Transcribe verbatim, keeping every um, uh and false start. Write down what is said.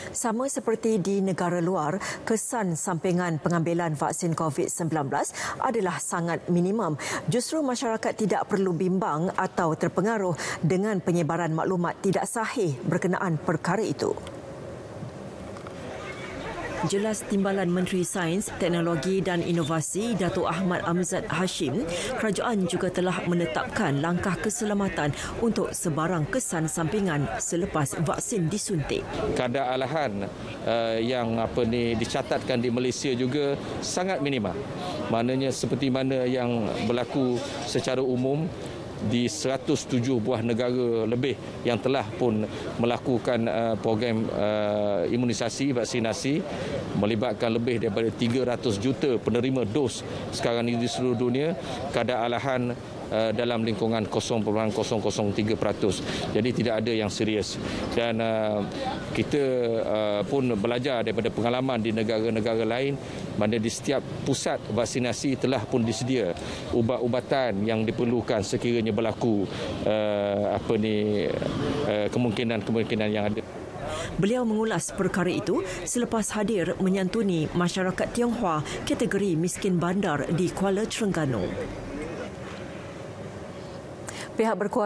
Sama seperti di negara luar, kesan sampingan pengambilan vaksin COVID sembilan belas adalah sangat minimum. Justru masyarakat tidak perlu bimbang atau terpengaruh dengan penyebaran maklumat tidak sahih berkenaan perkara itu. Jelas Timbalan Menteri Sains, Teknologi dan Inovasi Datuk Ahmad Amzad Hashim, kerajaan juga telah menetapkan langkah keselamatan untuk sebarang kesan sampingan selepas vaksin disuntik. Kadar alahan uh, yang apa ni dicatatkan di Malaysia juga sangat minima. Maknanya seperti mana yang berlaku secara umum di seratus tujuh buah negara lebih yang telah pun melakukan uh, program uh, imunisasi, vaksinasi melibatkan lebih daripada tiga ratus juta penerima dos sekarang ini di seluruh dunia, kadar alahan uh, dalam lingkungan kosong perpuluhan kosong kosong tiga peratus. Jadi tidak ada yang serius. Dan uh, kita uh, pun belajar daripada pengalaman di negara-negara lain, mana di setiap pusat vaksinasi telah pun disedia ubat-ubatan yang diperlukan sekiranya berlaku uh, apa ni uh, kemungkinan-kemungkinan yang ada. Beliau mengulas perkara itu selepas hadir menyantuni masyarakat Tionghoa kategori miskin bandar di Kuala Terengganu. Pihak berkuasa